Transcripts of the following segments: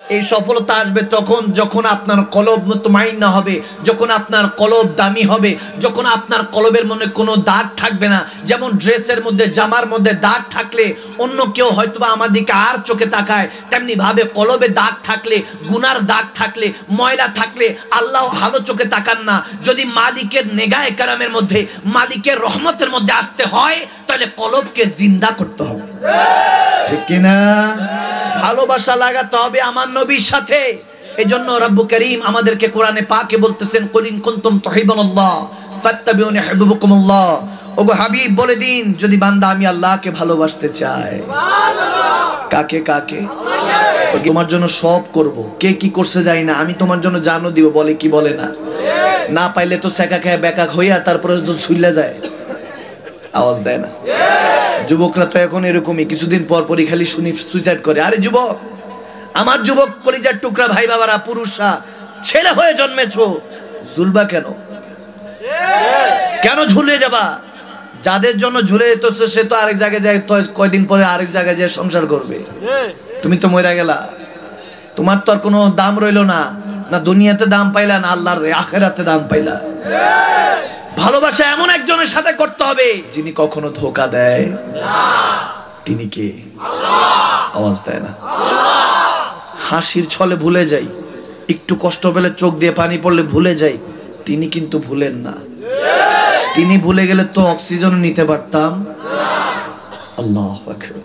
এই সফলতা আসবে তখন যখন আপনার কলব মুতমাইন্না হবে, যখন আপনার কলব দামি হবে, যখন আপনার কলবের মনে কোনো দাগ থাকবে না। যেমন ড্রেসের মধ্যে, জামার মধ্যে দাগ থাকলে অন্য কেউ হয়তোবা আমার দিকে আর চোখে তাকায়, তেমনি ভাবে কলবে দাগ থাকলে, গুনার দাগ থাকলে, ময়লা থাকলে আল্লাহ ভালো চোখে তাকান না। যদি মালিকের নেগায়ে কারামের মধ্যে, মালিকের রহমতের মধ্যে আসতে হয়, তাহলে কলবকে জিন্দা করতে হবে, ঠিক কিনা? ভালোবাসা লাগাতে হবে আমার নবীর সাথে। এজন্য রব্বু করিম আমাদেরকে কোরআনে পাকে বলতেছেন, কুলিন কুনতুম তুহিব্বুনাল্লাহ ফাত্তাবিউনি ইউহিব্বুকুমুল্লাহ। ওগো হাবিব বলে দিন, যদি বান্দা আমি আল্লাহকে ভালোবাসতে চাই, কাকে কাকে? তোমার জন্য সব করব, কে কি করছে জানি না, আমি তোমার জন্য জানো দিব, বলে কি বলে না? না পাইলে তো সেকা খায় বেকা হইয়া তারপরে তো ছুইলা যায়, আওয়াজ দেয় না। যুবকরা তো এখন এরকমই, কিছুদিন পর পরই খালি শুনি সুইসাইড করে। আরে যুবক, আমার যুবক কলিজার টুকরা ভাই বাবারা, পুরুষরা, ছেলে হয়ে জন্মেছো, ঝুলবা কেন? কেন ঝুলে যাবা? যাদের জন্য ঝুলে যেতেছে সে তো আরেক জায়গায় যায়, কয়দিন পরে আরেক জায়গায় যায় সংসার করবে। তুমি তো মরে গেলা, তোমার তো আর কোনো দাম রইলো না, না দুনিয়াতে দাম পাইলা, না আল্লাহর আখিরাতে দাম পাইলা। ভালোবাসা এমন একজনের সাথে করতে হবে যিনি কখনো ধোঁকা দেয় না। তিনি কে? আল্লাহ। আওয়াজ দেয় না। হাসির ছলে ভুলে যাই, একটু কষ্ট পেলে চোখ দিয়ে পানি পড়লে ভুলে যাই, তিনি কিন্তু ভুলেন না। তিনি ভুলে গেলে তো অক্সিজেন নিতে পারতাম। আল্লাহু আকবার।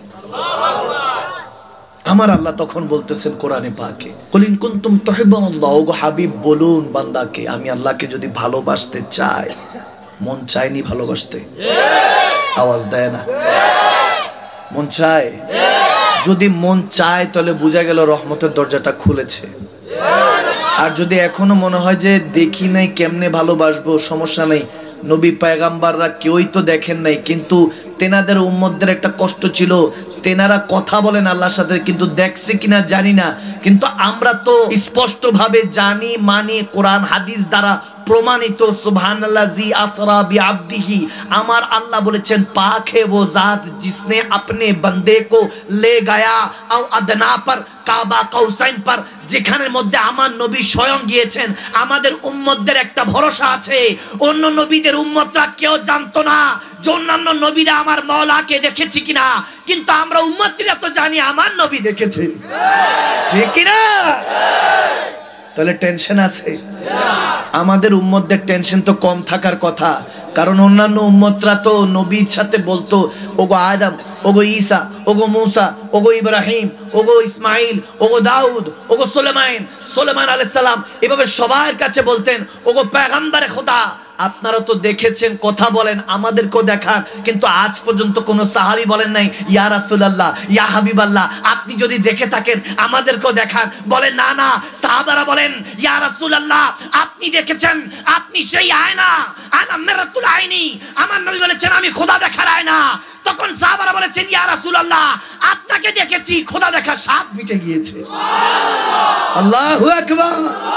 আমার আল্লাহ তখন বলতেছেন কোরআনে পাকে, কুলিন কুনতুম তুহিব্বুনাল্লাহ, ওগো হাবিব বলুন বান্দাকে, আমি আল্লাহকে যদি ভালোবাসতে চাই, মন চায়নি ভালোবাসতে? আওয়াজ দেয় না। মন চায়? যদি মন চায় তাহলে বোঝা গেল রহমতের দরজাটা খুলেছে। আর যদি এখনো মনে হয় যে দেখি নাই কেমনে ভালোবাসবো, সমস্যা নেই, নবী পয়গাম্বাররা কেউই তো দেখেন নাই, কিন্তু তেনাদের উম্মতদের একটা কষ্ট ছিল, তেনারা কথা বলেন আল্লাহর সাথে, কিন্তু দেখছে কিনা জানি না। কিন্তু আমরা তো স্পষ্ট ভাবে জানি, মানি, কোরআন হাদিস দ্বারা প্রমাণিত। সুবহানাল্লাযী আসরা বিআবদিহি, আমার আল্লাহ বলেছেন পাক হে वो जात जिसने अपने बंदे को ले गया औ अदना पर কাবা কাউসাইন পার, যেখানের মধ্যে আমার নবী স্বয়ং গিয়েছেন। আমাদের উম্মতদের একটা ভরসা আছে, অন্য নবীদের উম্মতরা কেউ জানতো না যে অন্যান্য নবীরা আমার মাওলাকে দেখেছি কিনা, কিন্তু আমরা উম্মতিরা তো জানি আমার নবী দেখেছে, ঠিক কিনা? তাহলে টেনশন আছে? আমাদের উম্মতদের টেনশন তো কম থাকার কথা, কারণ অন্যান্য উম্মতরা তো নবীর সাথে বলতো ওগো আদম, ওগো ঈসা, ওগো মুসা, ওগো ইব্রাহিম, ওগো ইসমাইল, ওগো দাউদ, ওগো সুলাইমান আলাইহিস সালাম, এভাবে সবার কাছে বলতেন ওগো পয়গম্বরে খোদা। আপনারা তো দেখেছেন, কথা বলেন, আমাদেরকেও দেখান, কিন্তু আজ পর্যন্ত কোন সাহাবী বলেন নাই ইয়া রাসূলুল্লাহ, ইয়া হাবিবাল্লাহ, আপনি যদি দেখে থাকেন আমাদেরকেও দেখান। বলেন না না, সাহাবারা বলেন ইয়া রাসূলুল্লাহ, আপনি দেখেছেন, আপনি সেই আয়না, আনা মিরাতুল আইনি, আমার নবী বলেছেন আমি খোদা দেখার আয়না। তখন সাহাবারা বলেছেন ইয়া রাসূলুল্লাহ, আপনাকে দেখেছি, খোদা দেখার স্বাদ মিটে গিয়েছে। আল্লাহু আকবার।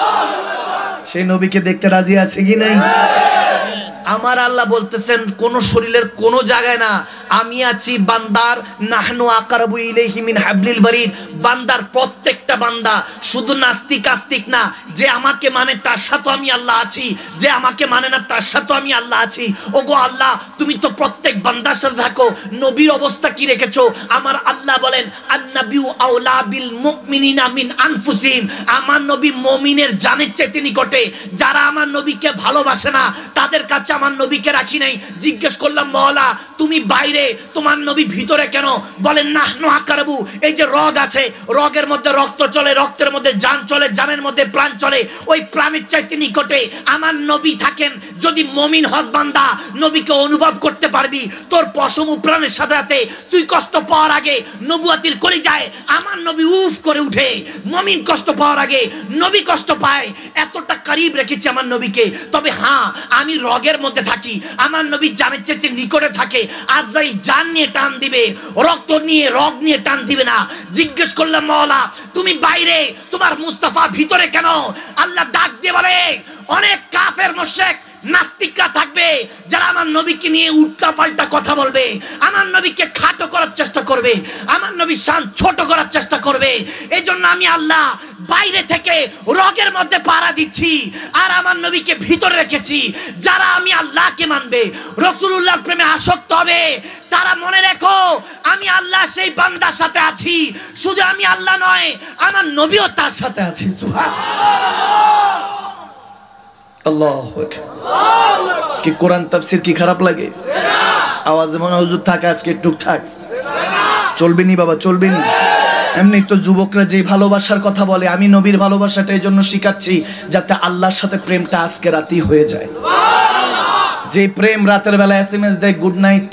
সেই নবীকে দেখতে রাজি আছে কি নাই? আমার আল্লাহ বলতেছেন কোন শরীরের কোন জায়গায় না, আমি আছি বান্দার, নাহনু আকরাবু ইলাইহি মিন হাবলিল বারিদ। বান্দার প্রত্যেকটা বান্দা, শুধু নাস্তিক আস্তিক না, যে আমাকে মানে তার সাথে আমি আল্লাহ আছি, যে আমাকে মানে না তার সাথে আমি আল্লাহ আছি। ওগো আল্লাহ, তুমি তো প্রত্যেক বান্দার সাথে থাকো, নবীর অবস্থা কি রেখেছো? আমার আল্লাহ বলেন আন-নাবিয়্যু আওলা বিল মুমিনিনা মিন আনফুসিহিম, আমার নবী মুমিনের জানের চেয়ে নিকটে। যারা আমার নবীকে ভালোবাসে না তাদের কাছে আমার নবীকে রাখি নাই। জিজ্ঞেস করলাম মওলা তুমি বাইরে, তোমার নবী ভিতরে কেন? বলেন নাহনু আকরাবু, এই যে রগ আছে, রগের মধ্যে রক্ত চলে, রক্তের মধ্যে জান চলে, জানের মধ্যে প্রাণ চলে, ওই প্রাণের চাইতে নিকটে আমার নবী থাকেন। যদি মুমিন হস বান্দা, নবীকে অনুভব করতে পারবি, তোর পশম প্রাণের সাথে সাথে তুই কষ্ট পাওয়ার আগে নবুয়াতির কলিজায় আমার নবী উফ করে উঠে। মুমিন কষ্ট পাওয়ার আগে নবী কষ্ট পায়, এতটা করিব রেখেছি আমার নবীকে। তবে হ্যাঁ, আমি রগের মধ্যে থাকি, আমার নবী জানের চেয়ে নিকটে থাকে। আজরাইল জান নিয়ে টান দিবে, রক্ত নিয়ে, রগ নিয়ে টান দিবে না। জিজ্ঞেস করলাম মাওলা তুমি বাইরে, তোমার মুস্তাফা ভিতরে কেন? আল্লাহ ডাক দিয়ে বলে অনেক কাফের মুশরিক নাস্তিকরা থাকবে যারা আমার নবীকে নিয়ে উল্টা পাল্টা কথা বলবে, আমার নবীকে খাটো করার চেষ্টা করবে, আমার নবীর শান ছোট করার চেষ্টা করবে। এই জন্য আমি আল্লাহ বাইরে থেকে রগের মধ্যে পাড়া দিচ্ছি আর আমার নবীকে ভিতরে রেখেছি। যারা আমি আল্লাহকে মানবে, রাসূলুল্লাহর প্রেমে আসক্ত হবে, তারা মনে রেখো আমি আল্লাহ সেই বান্দার সাথে আছি। শুধু আমি আল্লাহ নয়, আমার নবীও তার সাথে আছি। আল্লাহু আকবার। কি কোরআন তাফসীর কি খারাপ লাগে? আওয়াজে মনে হুজুর থাকা আজকে টুকটাক চলবে নি বাবা, চলবে নি। এমনি তো যুবকরা যে ভালোবাসার কথা বলে, আমি নবীর ভালোবাসাটা এই জন্য শিখাচ্ছি যাতে আল্লাহর সাথে প্রেমটা আজকে রাতেই হয়ে যায়। যে প্রেম রাতের বেলা এসএমএস দেয় গুড নাইট,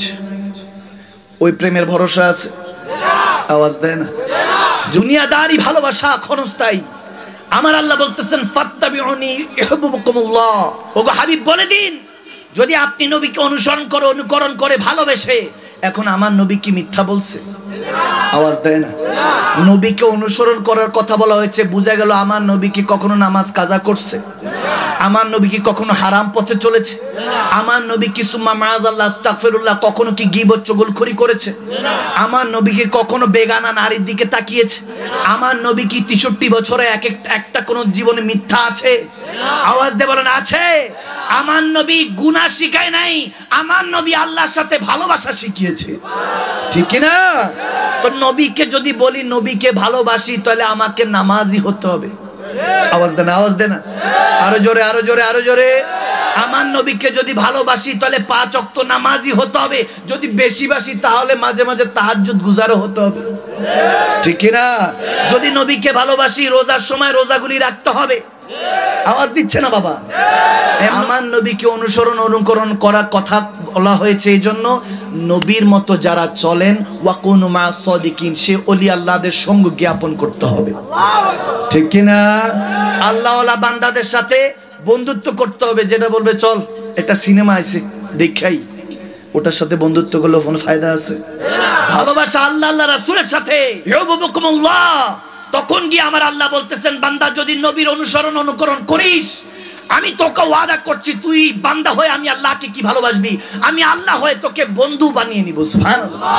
ওই প্রেমের ভরসা আছে? আওয়াজ দেয় না। দুনিয়াদারি ভালোবাসা ক্ষণস্থায়ী। আমার আল্লাহ বলতেছেন ফাত্তাবিউনি ইউহিব্বুকুমুল্লাহ। ওগো হাবিব বলে দিন, যদি আপনি নবীকে অনুকরণ করে ভালোবেসে, এখন আমার নবী কি মিথ্যা বলছে? আওয়াজ দেয় না। নবীকে অনুসরণ করার কথা বলা হয়েছে, বোঝা গেল আমার নবী কি কখনো নামাজ কাজা করছে? আমার নবী কি কখনো হারাম পথে চলেছে? আমার নবী কি সুম্মা মাআযাল্লাহ আস্তাগফিরুল্লাহ কখনো কি গীবত চুগলখড়ি করেছে? আমার নবী কি কখনো বেগানা নারীর দিকে তাকিয়েছে? আমার নবী কি 63 বছরে একটা কোন জীবনে মিথ্যা আছে? আওয়াজ দিয়ে বলেন আছে? আমার নবী গুনাহ শিখায় নাই, আমার নবী আল্লাহর সাথে ভালোবাসা শিখিয়েছে। ঠিক কি না? তো নবীকে যদি বলি নবীকে ভালোবাসি, তাহলে আমাকে নামাজি হতে হবে। আওয়াজ দেন, আওয়াজ দেন, আরো জোরে, আরো জোরে, আরো জোরে। আমার নবীকে যদি ভালোবাসি তাহলে 5 ওয়াক্ত নামাজি হতে হবে। যদি বেশি বাসি তাহলে মাঝে মাঝে তাহাজ্জুদ গুজারও হতে হবে। ঠিক কি না? যদি নবীকে ভালোবাসি রোজার সময় রোজাগুলি রাখতে হবে। আওয়াজ দিচ্ছে না বাবা? আমার নবীকে অনুকরণ করার কথা বলা হয়েছে এই জন্য, নবীর মতো যারা চলেন ওয়াকুনু মা সাদিকিন, সে ওলি আল্লাহদের সঙ্গ জ্ঞাপন করতে হবে। ঠিক কি না? আল্লাহওয়ালা বান্দাদের সাথে বন্ধুত্ব করতে হবে। যেটা বলবে চল একটা সিনেমা আছে দেখাই, ওটার সাথে বন্ধুত্ব করলে কোনো ফায়দা আছে? ভালোবাসা আল্লাহ আল্লাহ রাসূলের সাথে। ইউহিব্বুকুমুল্লাহ। তখন গিয়ে আমার আল্লাহ বলতেছেন, বান্দা যদি নবীর অনুকরণ করিস, আমি তোকে ওয়াদা করছি তুই বান্দা হয়ে আমি আল্লাহকে কি ভালোবাসবি, আমি আল্লাহ হয়ে তোকে বন্ধু বানিয়ে নিব। সুবহানাল্লাহ।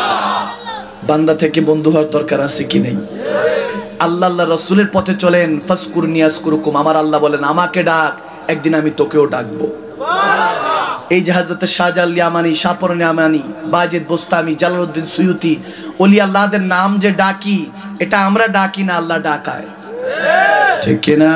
বান্দা থেকে বন্ধু হওয়ার দরকার আছে কি নেই? আল্লাহ আল্লাহ রাসূলের পথে চলেন, ফাসকুরনি আযকুরুকুম। আমার আল্লাহ বলেন আমাকে ডাক, একদিন আমি তোকেও ডাকবো। এই যে হযরত শাহজালাল ইয়ামানি, শাহপরান ইয়ামানি, বাজিদ বোস্তামি, জালালউদ্দিন সুয়ুতি, ওলি আল্লাহদের নাম যে ডাকি, এটা আমরা ডাকি না, আল্লাহ ডাকায়। ঠিক কি না?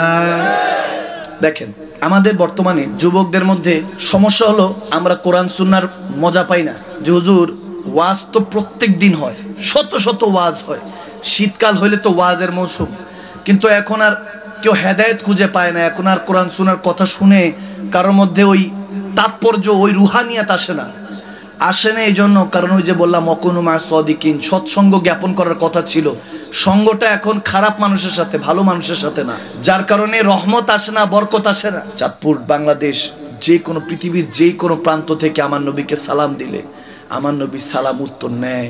দেখেন আমাদের বর্তমানে যুবকদের মধ্যে সমস্যা হলো আমরা কোরআন সুন্নাহর মজা পাই না। যে হুজুর ওয়াজ তো প্রত্যেক দিন হয়, শত শত ওয়াজ হয়, শীতকাল হইলে তো ওয়াজের মৌসুম, কিন্তু এখন আর কেউ হেদায়েত খুঁজে পায় না। এখন আর কোরআন সুন্নাহর কথা শুনে কারোর মধ্যে ওই তাৎপর্য, ওই রুহানিয়াত আসে না। এই জন্য কারণ ওই যে বললাম ওয়াকুনু মা সাদিকিন, সৎসঙ্গ জ্ঞাপন করার কথা ছিল, সঙ্গটা এখন খারাপ মানুষের সাথে, ভালো মানুষের সাথে না, যার কারণে রহমত আসে না, বরকত আসে না। চাঁদপুর, বাংলাদেশ, যে কোনো পৃথিবীর যে কোনো প্রান্ত থেকে আমার নবীকে সালাম দিলে আমার নবী সালাম উত্তর নেয়।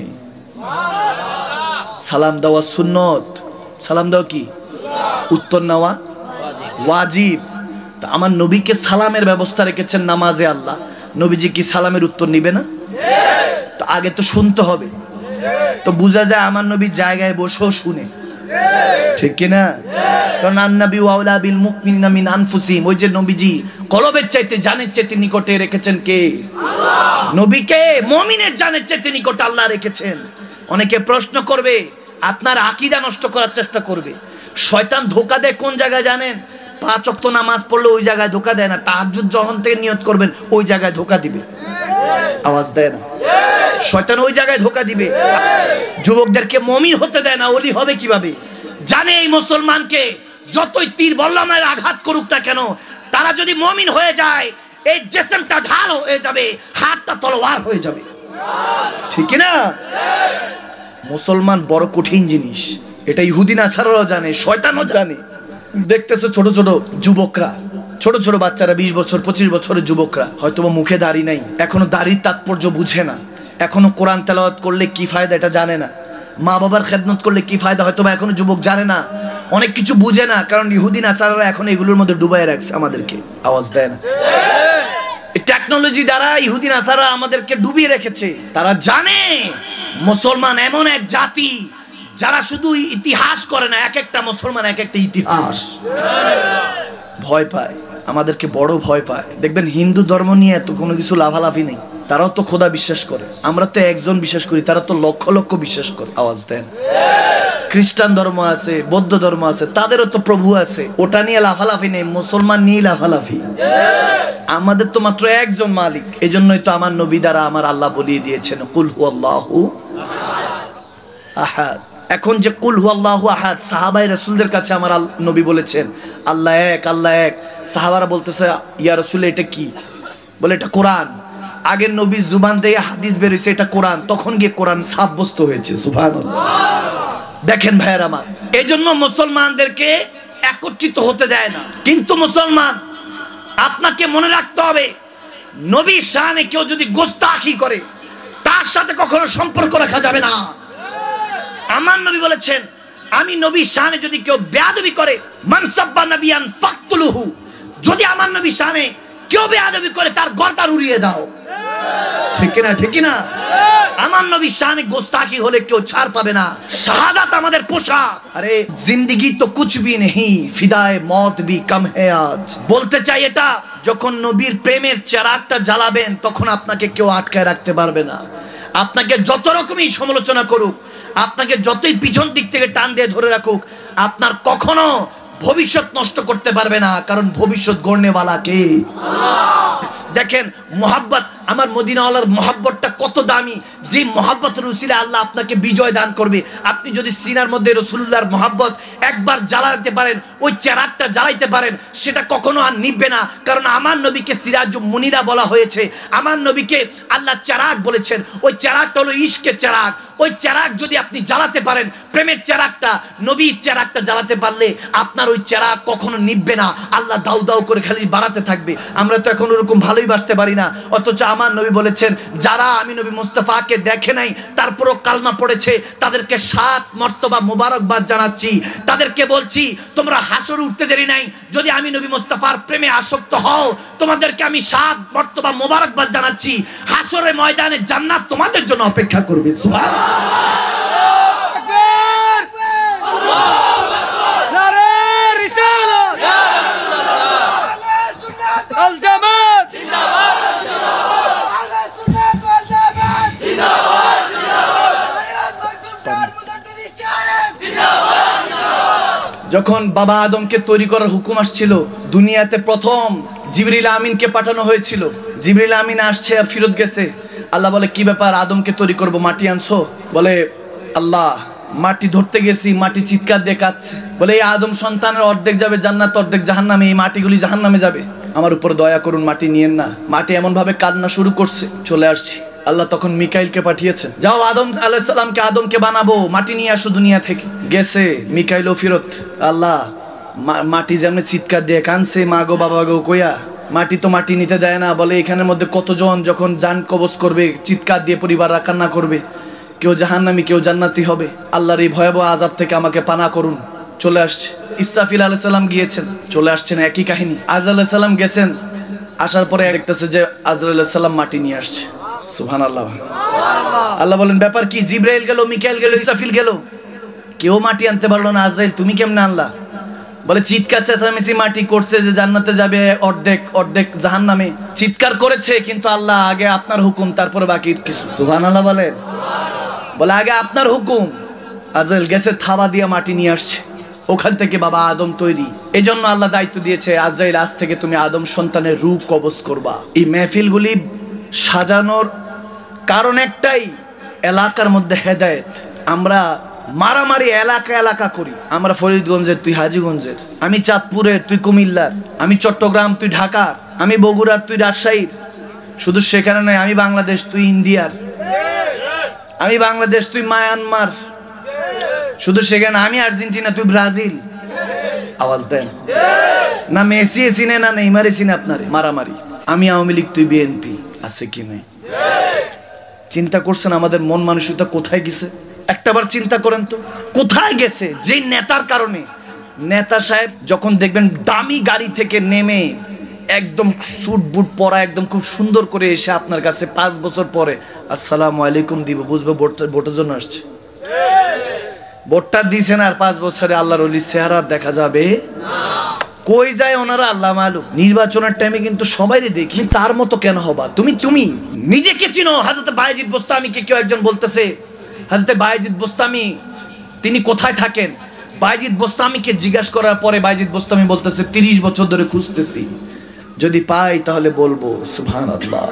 সালাম দেওয়া সুন্নত, সালাম দেওয়া কি? উত্তর নেওয়া ওয়াজিব। তা আমার নবীকে সালামের ব্যবস্থা রেখেছেন নামাজে আল্লাহ, নবীজি কি সালামের উত্তর নিবে না? তো আগে তো শুনতে হবে, তো বোঝা যায় আমার নবী জায়গায় বসেও শুনে। ঠিক কিনা? কারণ আন-নবী আওলা বিল মুমিনিনা মিন আনফুসিহিম, ওই যে নবীজি কলবের চাইতে জানের চাইতে নিকটে রেখেছেন কে? আল্লাহ। নবীকে মুমিনের জানের চাইতে নিকটে আল্লাহ রেখেছেন। অনেকে প্রশ্ন করবে, আপনার আকীদা নষ্ট করার চেষ্টা করবে। শয়তান ধোঁকা দেয় কোন জায়গায় জানেন? 5 ওয়াক্ত নামাজ পড়লে ওই জায়গায় ধোঁকা দেয় না, তাহাজ্জুদ যখন থেকে নিয়ত করবেন ওই জায়গায় ধোঁকা দিবে। আওয়াজ দেয় না? শয়তান ওই জায়গায় ধোঁকা দিবে। যুবকদেরকে মুমিন হতে দেয় না, ওলি হবে কিভাবে? জানে এই মুসলমানকে যতই তীর বল্লমের আঘাত করুক না কেন, তারা যদি মুমিন হয়ে যায় এই জিসমটা ঢাল হয়ে যাবে, হাতটা তলোয়ার হয়ে যাবে। ঠিক না? মুসলমান বড় কঠিন জিনিস, এটা ইহুদি নাসারাও জানে, শয়তানও জানে। দেখতেছো ছোট ছোট যুবকরা, ছোট ছোট বাচ্চারা, 20 বছর 25 বছরের যুবকরা, হয়তোবা মুখে দাড়ি নাই, এখনো দাড়ির তাৎপর্য বুঝে না, এখনো কোরআন তেলাওয়াত করলে কি ফায়দা এটা জানে না, মা বাবার খেদমত করলে কি ফায়দা হয়তোবা এখনো যুবক জানে না, অনেক কিছু বুঝে না, কারণ ইহুদি নাসারারা এখন এগুলোর মধ্যে ডুবাই রাখছে আমাদেরকে। আওয়াজ দেয় না? এই টেকনোলজি দ্বারা ইহুদি নাসারা আমাদেরকে ডুবিয়ে রেখেছে। তারা জানে মুসলমান এমন এক জাতি যারা শুধু ইতিহাস করে না, এক একটা মুসলমান এক একটা ইতিহাস। ভয় পায়, আমাদেরকে বড় ভয় পায়। দেখবেন হিন্দু ধর্ম নিয়ে এত কোনো কিছু লাভালাভি নেই। তারাও তো খোদা বিশ্বাস করে, আমরা তো একজন বিশ্বাস করি, তারা তো লক্ষ লক্ষ বিশ্বাস করে। আওয়াজ দেন। খ্রিস্টান ধর্ম আছে, বৌদ্ধ ধর্ম আছে, তাদেরও তো প্রভু আছে, ওটা নিয়ে লাফালাফি নেই। মুসলমান নিয়ে লাফালাফি। আমাদের তো মাত্র একজন মালিক। এই জন্যই তো আমার নবী দ্বারা আমার আল্লাহ বলিয়ে দিয়েছেন কুল হুয়াল্লাহু আহাদ। এখন যে কুল হুয়াল্লাহু আহাদ, সাহাবায়ে রাসূলদের কাছে আমার নবী বলেছেন আল্লাহ এক, আল্লাহ এক। সাহাবারা বলতেছে ইয়া রাসূল এটা কি? বলে এটা কোরআন। আগের নবী জুবান দিয়ে হাদিস বের হয়েছে, এটা কোরআন। তখন গিয়ে কোরআন সাব্যস্ত হয়েছে। সুবহানাল্লাহ। দেখেন ভাইয়ের আমার, এই জন্য মুসলমানদেরকে একত্রিত হতে দেয় না। কিন্তু মুসলমান, আপনাকে মনে রাখতে হবে নবীর শানে কেউ যদি গোস্তাখি করে তার সাথে কখনো সম্পর্ক রাখা যাবে না। আমার নবী বলেছেন আমি নবীর শানে যদি কেউ বেয়াদবি করে, মানসাব্বা নবিয়ান ফাকতুলুহু, যদি আমার নবীর শানে কেউ বেয়াদবি করে তার গর্দান উড়িয়ে দাও। ঠিক না? ঠিক না? আমার নবীর শানে গোস্তাখি হলে কেউ ছাড় পাবে না। শাহাদাত আমাদের পোশাক। আরে জিন্দেগি তো কুছ ভি নেহি, ফিদায়ে মौत भी कम है आज। বলতে চাই এটা, যখন নবীর প্রেমের চিরাগটা জ্বালাবেন তখন আপনাকে কেউ আটকায় রাখতে পারবে না। আপনাকে যত রকমই সমালোচনা করুক, আপনাকে যতই পিছন দিক থেকে টান দিয়ে ধরে রাখুক, আপনার কখনো ভবিষ্যৎ নষ্ট করতে পারবে না। কারণ ভবিষ্যৎ গড়নেওয়ালা কে? দেখেন মোহাব্বত, আমার মদিনাওয়ালার মোহাব্বতটা কত দামি। যে মোহাব্বতের উসিলায় আল্লাহ আপনাকে বিজয় দান করবে। আপনি যদি সিনার মধ্যে রাসূলুল্লাহর মোহাব্বত একবার জ্বালাতে পারেন, ওই চেরাগটা জ্বালাইতে পারেন, সেটা কখনো আর নিভবে না। কারণ আমার নবীকে সিরাজুম মুনিরা বলা হয়েছে। আমার নবীকে আল্লাহ চেরাগ বলেছেন। ওই চেরাগটা হলো ইশকের চেরাগ। ওই চেরাগ যদি আপনি জ্বালাতে পারেন, প্রেমের চেরাগটা, নবীর চেরাগটা জ্বালাতে পারলে আপনার ওই চেরাগ কখনো নিভবে না। আল্লাহ দাউ দাউ করে খালি বাড়াতে থাকবে। আমরা তো এখন ওরকম ভালোই বাসতে পারি না, অথচ আমার নবী বলেছেন যারা আমি নবী মুস্তাফাকে দেখে নাই তারপরও কালমা পড়েছে তাদেরকে 7 মর্তবা মোবারকবাদ জানাচ্ছি। তাদেরকে বলছি তোমরা হাসরে উঠতে দেরি নাই, যদি আমি নবী মুস্তাফার প্রেমে আসক্ত হও তোমাদেরকে আমি 7 মর্তবা মোবারকবাদ জানাচ্ছি। হাসরের ময়দানে জান্নাত তোমাদের জন্য অপেক্ষা করবে। সুবহানাল্লাহ। যখন বাবা আদমকে তৈরি করার হুকুম আসছিল, দুনিয়াতে প্রথম জিবরিল আমিনকে পাঠানো হয়েছিল। জিবরিল আমিন আসছে আর ফিরত গেছে। আল্লাহ বলে কি ব্যাপার, আদমকে তৈরি করব, মাটি আনছো? বলে আল্লাহ মাটি ধরতে গেছি, মাটি চিৎকার দিয়ে কাঁদছে। বলে এই আদম সন্তানের অর্ধেক যাবে জান্নাত, অর্ধেক জাহান্নামে, এই মাটিগুলি জাহান্নামে যাবে, আমার উপর দয়া করুন, মাটি নিয়েন না। মাটি এমন ভাবে কান্না শুরু করছে, চলে আসছি। আল্লাহ তখন মিকাইলকে পাঠিয়েছেন, যাও আদম আলাইহিস সালামকে, আদমকে বানাবো, মাটি নিয়ে আসো দুনিয়া থেকে। গেছে মিকাইলও ফিরত। আল্লাহ মাটি যেমন চিৎকার দিয়ে কানছে মা গো বাবা গো কইয়া, মাটি তো মাটি নিতে দেয় না। বলে এখানের মধ্যে কতজন যখন জান কবজ করবে, চিৎকার দিয়ে পরিবার কান্না করবে, কেউ জাহান্নামী কেউ জান্নাতি হবে। আল্লাহর এই ভয়াবহ আযাব থেকে আমাকে পানা করুন। চলে আসছে। ইসরাফিল আলাইহিস সালাম গিয়েছেন, চলে আসছেন, একই কাহিনী। আজরাইল আলাইহিস সালাম গেছেন, আসার পরে দেখতেছে যে আজরাইল আলাইহিস সালাম মাটি নিয়ে আসছে। সুবহানাল্লাহ। আল্লাহ বলেন ব্যাপার কি? জিবরাইল গেল, মিকাইল গেল, ইসরাফিল গেল, কেউ মাটি আনতে পারলো না। আজরাইল তুমি কেমনে আনলা? বলে চিৎকার চেঁচামেচি মাটি করছে যে জান্নাতে যাবে অর্ধেক, অর্ধেক জাহান্নামে। চিৎকার করেছে, কিন্তু আল্লাহ আগে আপনার হুকুম, তারপরে বাকি কিছু। সুবহানাল্লাহ বলেন। বলে আগে আপনার হুকুম। আজরাইল গেছে, থাবা দিয়ে মাটি নিয়ে আসছে, ওখান থেকে বাবা আদম তৈরি। এই জন্য আল্লাহ দায়িত্ব দিয়েছে, আজরাইল আজ থেকে তুমি আদম সন্তানের রূহ কবজ করবা। এই মেহফিলগুলি সাজানোর কারণ একটাই, এলাকার মধ্যে হেদায়েত। আমরা মারামারি এলাকা এলাকা করি। আমরা ফরিদগঞ্জের, তুই হাজীগঞ্জের, আমি চাঁদপুরের, তুই কুমিল্লার, আমি চট্টগ্রাম, তুই ঢাকার, আমি বগুড়ার, তুই রাজশাহীর। শুধু সেখানে নয়, আমি বাংলাদেশ, তুই ইন্ডিয়ার, আমি বাংলাদেশ, তুই মায়ানমার। শুধু সেখানে, আমি আর্জেন্টিনা, তুই ব্রাজিল। আওয়াজ দেন না। মেসি চিনে না, নেইমারে চিনে আপনারে। মারামারি, আমি আওয়ামী লীগ, তুই বিএনপি, আছে কি নাই? চিন্তা করছেন আমাদের মন মানসিকতা কোথায় গেছে? একটাবার চিন্তা করেন তো, কোথায় গেছে? যে নেতার কারণে, নেতা সাহেব যখন দেখবেন দামি গাড়ি থেকে নেমে একদম স্যুট বুট পরা একদম খুব সুন্দর করে এসে আপনার কাছে 5 বছর পরে আসসালামু আলাইকুম দিব, বুঝবে ভোটের জন্য আসছে। ভোটটা দিছেন আর 5 বছরে আল্লাহর ওলির চেহারা দেখা যাবে না। কই যায় ওনারা আল্লাহ মালুম। নির্বাচনের টাইমে কিন্তু সবাইরে দেখি তার মতো কেন হবা তুমি নিজেকে চিনো। হযরত বায়েজিদ বোস্তামীকে কেউ একজন বলতেছে, হযরত বায়েজিদ বোস্তামী তিনি কোথায় থাকেন? বায়েজিদ বোস্তামীকে জিজ্ঞাসা করার পরে বায়েজিদ বোস্তামী বলতেছে 30 বছর ধরে খুঁজতেছি, যদি পাই তাহলে বলবো। সুবহানাল্লাহ,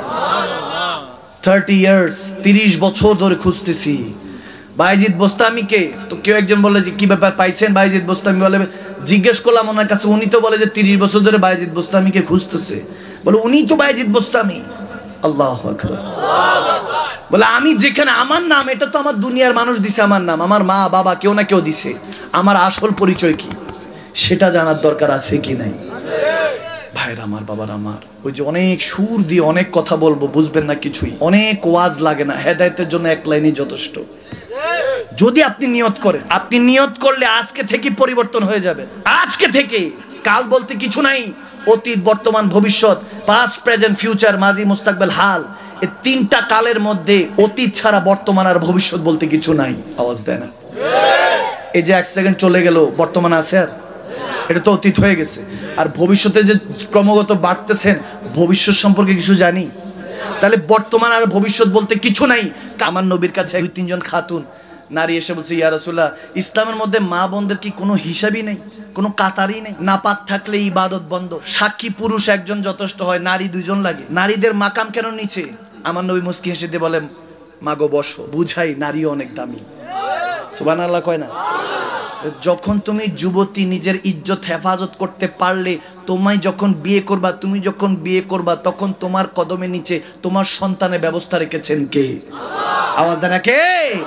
30 ইয়ার্স, 30 বছর ধরে খুঁজতেছি বায়েজিদ বোস্তামীকে। তো কেউ একজন বলে যে কি ব্যাপার, পাইছেন? বায়েজিদ বোস্তামী বলে জিজ্ঞেস করলাম ওনার কাছে, উনি তো বলে যে 30 বছর ধরে বায়েজিদ বোস্তামীকে খুঁজতেছে। বলে উনি তো বায়েজিদ বোস্তামী। আল্লাহু আকবার। বলে আমি যেখানে আমার নাম, এটা তো আমার দুনিয়ার মানুষ দিছে আমার নাম, আমার মা বাবা কেউ না কেউ দিছে, আমার আসল পরিচয় কি সেটা জানার দরকার আছে কি নাই? ভাইরা আমার, বাবার আমার, ওই যে অনেক সুর দিয়ে অনেক কথা বলবো, বুঝবেন না কিছুই, অনেক ওয়াজ লাগে না, হেদায়েতের জন্য এক লাইনই যথেষ্ট। যদি আপনি নিয়ত করেন, আপনি নিয়ত করলে আজকে থেকে পরিবর্তন হয়ে যাবে। আজকে থেকে, কাল বলতে কিছু নাই, অতীত বর্তমান ভবিষ্যৎ, পাস্ট প্রেজেন্ট ফিউচার, মাজি মুস্তাকবেল হাল, এই তিনটা কালের মধ্যে অতীত ছাড়া বর্তমান আর ভবিষ্যৎ বলতে কিছু নাই। আওয়াজ দেয় না? এই যে 1 সেকেন্ড চলে গেল, বর্তমান আছে আর? এটা তো অতীত হয়ে গেছে। আর ভবিষ্যতে যে ক্রমাগত বাড়তেছেন, ভবিষ্যৎ সম্পর্কে কিছু জানি? তাহলে বর্তমান আর ভবিষ্যৎ বলতে কিছু নাই। আমার নবীর কাছে 2-3 জন খাতুন নারী এসে বলছে, ইয়া রাসূলুল্লাহ, ইসলামের মধ্যে মা বোনদের কি কোনো হিসাবই নেই, কোনো কাতারই নেই? নাপাক থাকলে ইবাদত বন্ধ, সাক্ষী পুরুষ একজন যথেষ্ট হয়, নারী 2 জন লাগে, নারীদের মাকাম কেন নিচে? আমার নবী মুস্কি হেসে দিয়ে বলে, মাগো বসো, বুঝাই নারীও অনেক দামি। সুবহানাল্লাহ কয় না? যখন তুমি যুবতী নিজের ইজ্জত হেফাজত করতে পারলে, তোমায় যখন বিয়ে করবা, তুমি যখন বিয়ে করবা, তখন তোমার কদমের নিচে তোমার সন্তানের ব্যবস্থা রেখেছেন কে? আওয়াজ দেন, কে?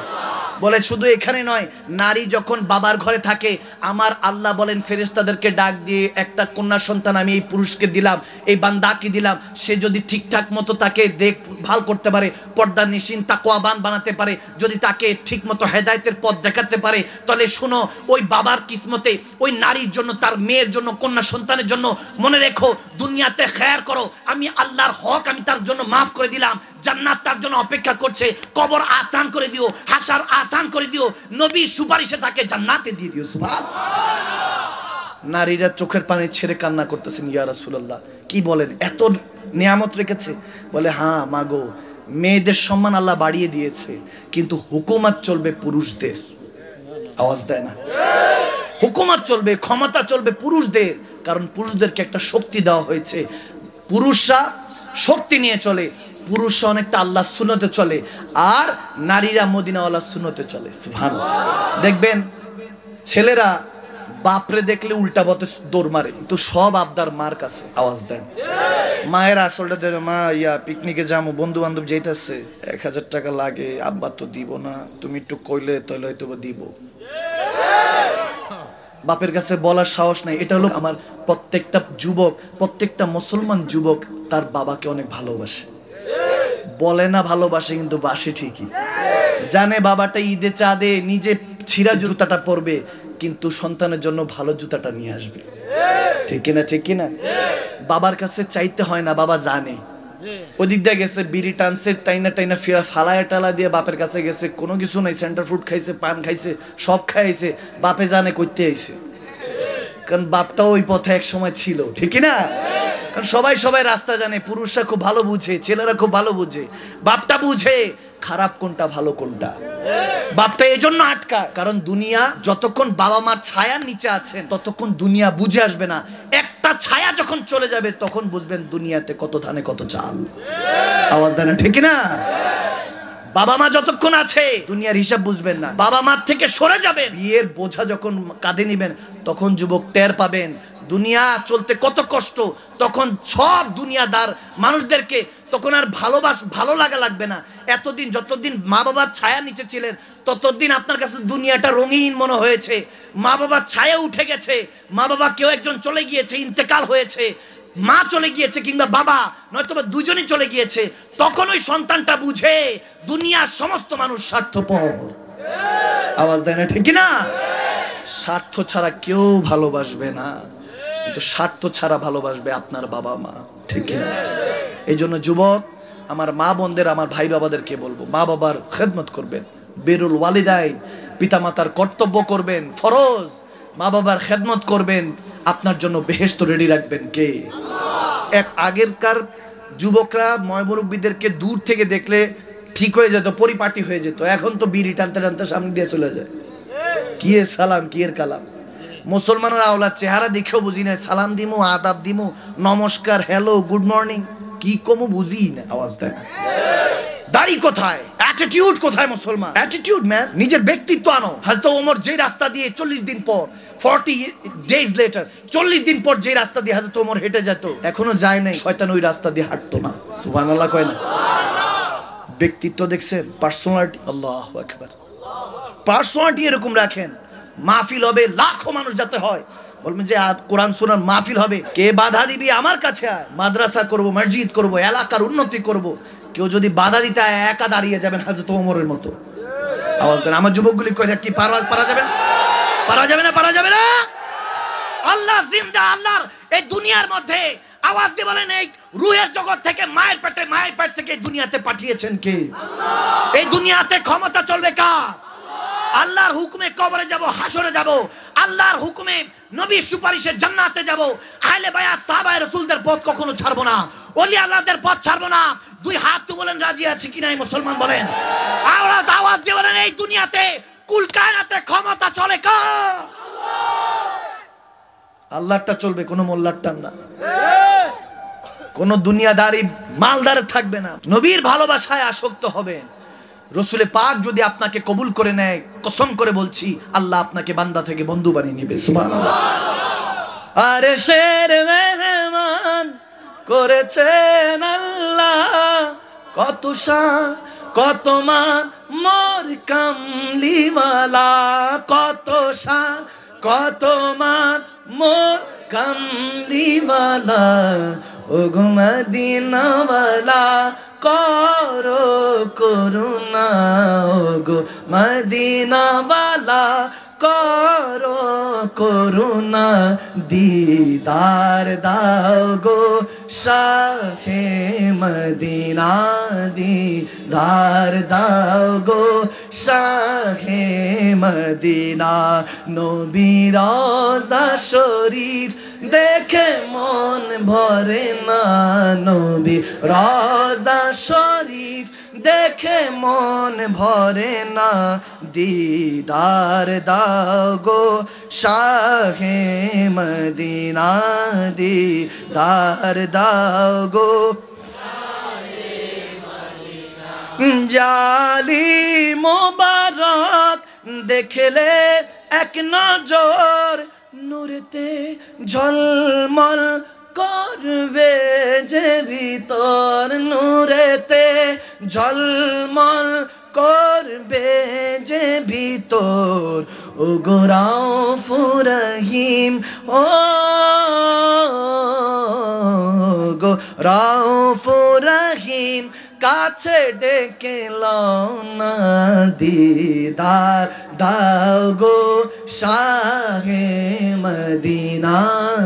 বলে শুধু এখানে নয়, নারী যখন বাবার ঘরে থাকে, আমার আল্লাহ বলেন ফেরেশতাদেরকে ডাক দিয়ে, একটা কন্যা সন্তান আমি এই পুরুষকে দিলাম, এই বান্দাকে দিলাম, সে যদি ঠিকঠাক মতো তাকে দেখভাল করতে পারে, পর্দা নিশিন তাকওয়াবান বানাতে পারে, যদি তাকে ঠিক মতো হেদায়েতের পথ দেখাতে পারে, তাহলে শোনো, ওই বাবার কিসমতে, ওই নারীর জন্য, তার মেয়ের জন্য, কন্যা সন্তানের জন্য, মনে রেখো, দুনিয়াতে খেয়ার করো, আমি আল্লাহর হক আমি তার জন্য মাফ করে দিলাম, জান্নাত তার জন্য অপেক্ষা করছে, কবর আসান করে দিও, হাসার আসান করে দিও, নবীর সুপারিশে তাকে জান্নাতে দিয়ে দিও। সুবহানাল্লাহ। নারীরা চোখের পানি ছেড়ে কান্না করতেছেন, ইয়া রাসূলুল্লাহ কি বলেন, এত নিয়ামত রেখেছে? বলে হ্যাঁ মাগো, মেয়েদের সম্মান আল্লাহ বাড়িয়ে দিয়েছে, কিন্তু হুকুমত চলবে পুরুষদের। আওয়াজ দেয় না? হুকুমত চলবে, ক্ষমতা চলবে পুরুষদের, কারণ পুরুষদেরকে একটা শক্তি দেওয়া হয়েছে, পুরুষরা শক্তি নিয়ে চলে, পুরুষরা অনেকটা আল্লাহর সুন্নতে চলে, আর নারীরা মদিনাওয়ালার সুন্নতে চলে। সুবহানাল্লাহ। দেখবেন ছেলেরা বাপরে দেখলে উল্টা পথে দৌড় মারে, তো সব আবদার মার কাছে। আওয়াজ দেন? মায়ের আসলটা দেবে, মা ইয়া পিকনিকে যাবো, বন্ধু বান্ধব যাইতেছে, 1000 টাকা লাগে, আব্বা তো দিব না, তুমি একটু কইলে তাহলে হয়তো দিব। বাপের কাছে বলার সাহস নাই। এটা হলো আমার প্রত্যেকটা যুবক, প্রত্যেকটা মুসলমান যুবক তার বাবাকে অনেক ভালোবাসে, বলে না ভালোবাসে, কিন্তু বাসে ঠিকই, জানে বাবাটা ঈদে চাঁদে নিজে ছিঁড়া জুতাটা পরবে, কিন্তু সন্তানের জন্য ভালো জুতাটা নিয়ে আসবে। ঠিক কিনা? ঠিক কিনা? বাবার কাছে চাইতে হয় না, বাবা জানে। ওদিক দিয়ে গেছে, বিড়ি টানছে, টাইনা টাইনা ফিরা ফালায় টালা দিয়ে বাপের কাছে গেছে, কোনো কিছু নাই, সেন্টার ফ্রুট খাইছে, পান খাইছে, সব খাইছে, বাপে জানে কইতে আইছে, কারণ বাপটাও ওই পথে এক সময় ছিল। ঠিক না? কারণ সবাই রাস্তা জানে, পুরুষরা খুব ভালো বুঝে, ছেলেরা খুব ভালো বুঝে, বাপটা বুঝে খারাপ কোনটা ভালো কোনটা। বাপটা এজন্য আটকায়, কারণ দুনিয়া যতক্ষণ বাবা মার ছায়ার নিচে আছেন ততক্ষণ দুনিয়া বুঝে আসবে না, একটা ছায়া যখন চলে যাবে তখন বুঝবেন দুনিয়াতে কত ধানে কত চাল। আওয়াজ দেন ঠিক না? বাবা মা যতক্ষণ আছে দুনিয়ার হিসাব বুঝবেন না, বাবা মার থেকে সরে যাবেন, বিয়ের বোঝা যখন কাঁধে নিবেন তখন যুবক টের পাবেন দুনিয়া চলতে কত কষ্ট। তখন সব দুনিয়াদার মানুষদেরকে তখন আর ভালো লাগবে না। এতদিন যতদিন মা বাবার ছায়া নিচে ছিলেন ততদিন আপনার কাছে দুনিয়াটা রঙিন মনে হয়েছে। মা বাবার ছায়া উঠে গেছে, মা বাবা কেউ একজন চলে গিয়েছে, ইন্তেকাল হয়েছে, মা চলে গিয়েছে কিংবা বাবা নয়তো বা দুজনই চলে গিয়েছে, তখন ওই সন্তানটা বুঝে দুনিয়ার সমস্ত মানুষ স্বার্থপর। আওয়াজ দেয় না ঠিক না? স্বার্থ ছাড়া কেউ ভালোবাসবে না। কিন্তু স্বার্থ ছাড়া ভালোবাসবে আপনার বাবা মা, ঠিক না? এই জন্য যুবক, আমার মা বোনদের, আমার ভাই বাবাদেরকে বলবো, মা বাবার খেদমত করবেন, বিরুল ওয়ালিদাইন, পিতামাতার কর্তব্য করবেন, ফরজ। মা বাবার খেদমত করবেন, আপনার জন্য বেহেশত রেডি রাখবেন কে? এক আগেরকার যুবকরা ময়মুরব্বীদেরকে দূর থেকে দেখলে ঠিক হয়ে যেত, পরিপাটি হয়ে যেত। এখন তো বিড়ি টানতে টানতে সামনে দিয়ে চলে যায়। কি এর সালাম, কি এর কালাম। মুসলমানের আওলাদ চেহারা দেখেও বুঝি না, সালাম দিমু, আদাব দিমু, নমস্কার, হ্যালো, গুড মর্নিং, কি কমু বুঝি না। আওয়াজ দেয় দাড়ি কোথায়, অ্যাটিটিউড কোথায়? মুসলমান অ্যাটিটিউড ম্যান, নিজের ব্যক্তিত্ব আনো। হযরত ওমর যে রাস্তা দিয়ে 40 দিন পর, 40 days later, 40 দিন পর যে রাস্তা দিয়ে হযরত ওমর হেঁটে যেত, এখনো যায় নাই, শয়তান ওই রাস্তা দিয়ে হাঁটতো না। সুবহানাল্লাহ কয় না? ব্যক্তিত্ব দেখছেন, পার্সোনালিটি, আল্লাহু আকবার। পার্সোনালিটি এরকম রাখেন, মাহফিল হবে, লাখো মানুষ যাতে হয়, বলবেন যে কোরআন শোনার মাহফিল হবে, কে বাধা দিবি? আমার কাছে আয়, মাদ্রাসা করব, মসজিদ করব, এলাকার উন্নতি করব। কেউ যদি বাধা দিতে আয়, একা দাঁড়িয়ে যাবেন হযরত ওমরের মতো। আওয়াজ দেন, আমার যুবকগুলি কয় কি পারা যাবে না? পারা যাবে না, পারা যাবে না। আল্লাহ জিন্দা, আল্লাহর এই দুনিয়ার মধ্যে আওয়াজ দিয়ে বলেন, এই রূহের জগৎ থেকে, মায়ের পেট থেকে এই দুনিয়াতে পাঠিয়েছেন কে? আল্লাহ। এই দুনিয়াতে ক্ষমতা চলবে কার? আল্লাহর হুকুমে কবরে যাব, হাসরে যাব, আল্লাহর হুকুমে নবীর সুপারিশে জান্নাতে যাব। আহলে বায়াত সাহাবায়ে রাসূলদের পথ কখনো ছাড়বো না, ওলি আল্লাহদের পথ ছাড়বো না। দুই হাত তো বলেন রাজি আছি কি নাই মুসলমান বলেন? আওয়াজ দিয়ে বলেন, এই দুনিয়াতে কুল কায়নাতে ক্ষমতা চলে কার? আল্লাহরটা চলবে, কোন মোল্লারটা না। কোন দুনিয়াদারি মালদার থাকবে না। নবীর ভালোবাসায় আসক্ত হবেন। রসুলে পাক যদি আপনাকে কবুল করে নেয়, কসম করে বলছি, আল্লাহ আপনাকে বান্দা থেকে বন্ধু বানিয়ে নেবে। সুবহানাল্লাহ। আরে শের মেহমান করেছেন আল্লাহ, কত শান কত মান মোর কামলিওয়ালা, কত শান কত মান মোর কামলিওয়ালা, ও গো মদিনাওয়ালা করো করুণা, ও গো মদিনাওয়ালা করো করুণা, দিদার দাও গো শাহে মদিনা, দিদার দাও গো শাহে মদিনা। নবীর রওজা শরীফ দেখে মন ভরে না, নবীর রওজা শরীফ দেখে মন ভরে না, দিদার দাও গো শাহে মদিনা, দিদার দাও গো শাহে মদিনা। জালি মোবারক দেখলে এক নজর, নূরেতে ঝলমল করবে যে ভিতর, নূরেতে ঝলমল করবে যে ভিতর, ও গো রাউফুর রহিম, ও গো রাউফুর রহিম, কাছে ডেকে লও না, দিদার দাও গো শাহে মদিনা,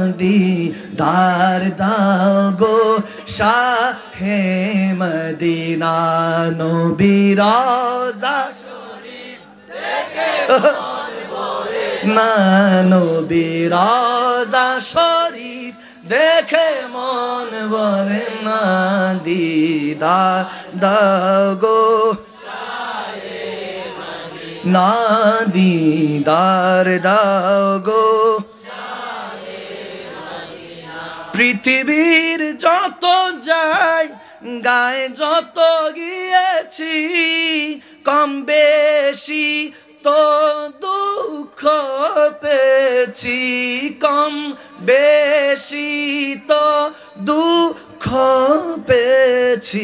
দিদার দাও গো শাহে মদিনা। নবীর রওজা শরীফ দেখে মন ভরে না, নবীর রওজা শরীফ দেখে মন ভরে না, দিদার দাও গো শাহে মদিনা, না দিদার দাও গো শাহে মদিনা। পৃথিবীর যত যাই গায়ে যত গিয়েছি, কম বেশি তো দুঃখ পেয়েছি, কম বেশি তো দুঃখ পেয়েছি,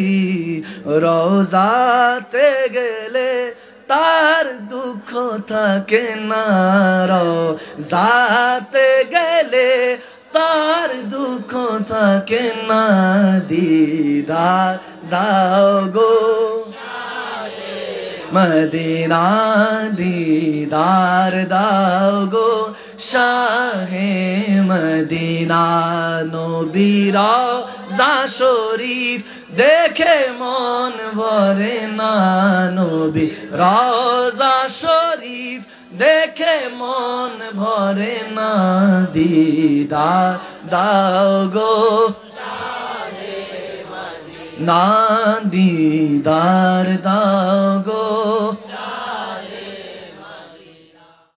রওজাতে গেলে তার দুঃখ থাকে না, রওজাতে গেলে তার দুঃখ থাকে না, দিদার দাও গো মদিনা, দিদার দাও গো শাহে মদিনা নবীর রওজা শরীফ দেখে মন ভরে না নবী রওজা শরীফ দেখে মন ভরে না দিদার দাও গো না দিদার দাও গো